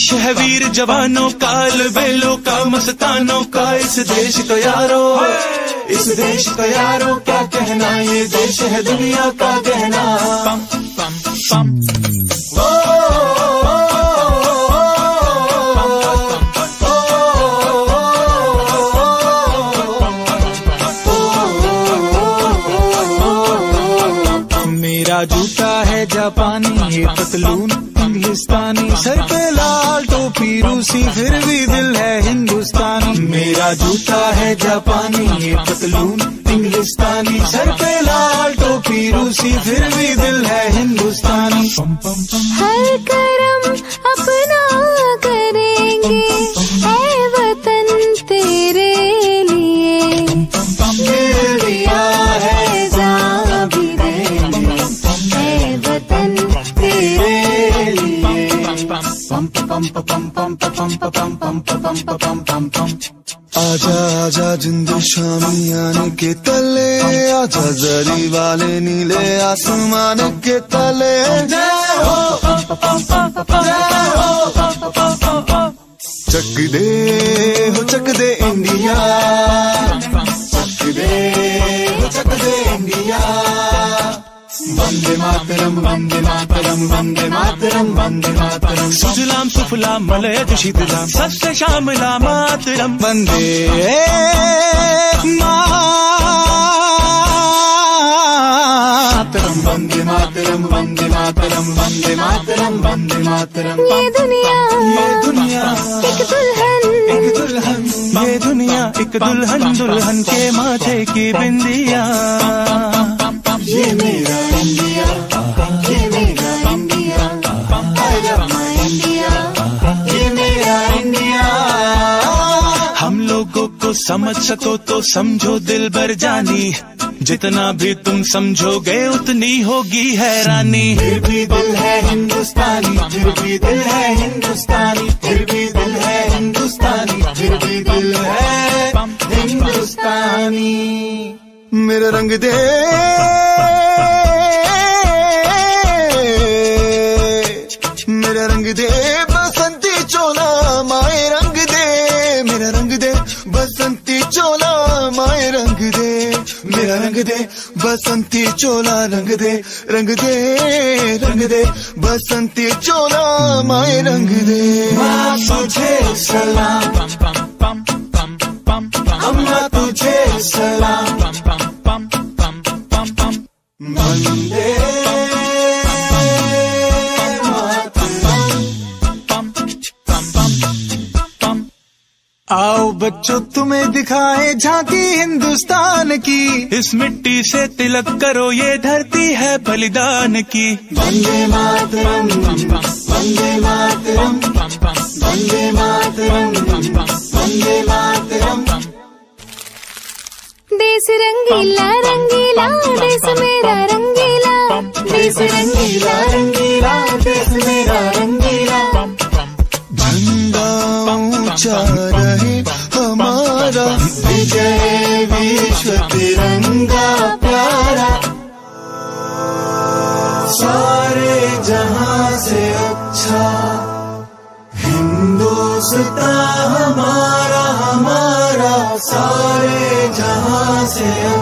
देश है वीर जवानों का, बेलों का, मस्तानों का। इस देश को यारो, इस देश को यारो क्या कहना, ये देश है दुनिया का गहना। पम पम पम मेरा जूता है जापानी, ये पतलून इंग्लिस्तानी, सर पे लाल टोपी रूसी, फिर भी दिल है हिंदुस्तानी। मेरा जूता है जापानी, ये पतलून इंग्लिस्तानी, सर पे लाल टोपी रूसी, फिर भी दिल है हिंदुस्तानी। हर करम अपना करेंगे, ऐ वतन तेरे लिए, दिल दिया है जान भी देंगे, ऐ वतन तेरे लिए। पम पम पम पम पम पम पम पम पम पम। आजा आजा जिंद शामियाने के तले, आजा जरी वाले नीले आसमान के तले। चक दे हो चक दे इंडिया, चक दे हो चक दे इंडिया। वंदे मातरम वंदे मातरम वंदे मातरम वंदे मातरम। सुजलाम सुफलाम मलयज शीतलाम सस्य श्यामलाम मातरम। वंदे मातरम वंदे मातरम वंदे मातरम वंदे मातरम वंदे मातरम। ये दुनिया, ये दुनिया एक दुल्हन, एक दुल्हन, ये दुनिया एक दुल्हन, दुल्हन के माथे की बिंदिया। ये मेरा इंडिया, ये मेरा India, I love my India, ये मेरा इंडिया। हम लोगों को समझ सको तो समझो दिल भर जानी, जितना भी तुम समझोगे उतनी होगी हैरानी। फिर भी दिल है हिंदुस्तानी, फिर भी दिल है हिंदुस्तानी, फिर भी दिल है हिंदुस्तानी, फिर भी दिल है हिंदुस्तानी। मेरा रंग दे, मेरा रंग दे बसंती चोला माए रंग दे, मेरा रंग दे बसंती चोला माए रंग दे, मेरा रंग दे बसंती चोला रंग दे, रंग दे रंग दे बसंती चोला माए रंग दे। माँ तुझे सलाम, अम्मा तुझे सलाम, वंदे आओ बच्चों तुम्हें दिखाए झांकी हिंदुस्तान की, इस मिट्टी से तिलक करो ये धरती है बलिदान की। वंदे मातरम वंदे मातरम वंदे मातरम वंदे मातरम। देश रंगीला रंगीला देश मेरा रंगीला, देश रंगीला रंगीला देश मेरा रंगीला। झंडा ऊंचा रहे हमारा, विजय विश्व तिरंगा प्यारा। सारे जहां से अच्छा हिंदुस्तान हमारा, हमारा सारे जहां से